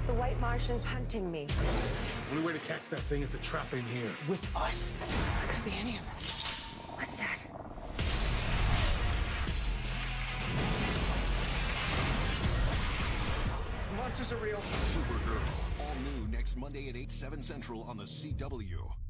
The White Martian's hunting me. The only way to catch that thing is to trap in here. With us. It could be any of us. What's that? Monsters are real. Supergirl. All new next Monday at 8, 7 Central on the CW.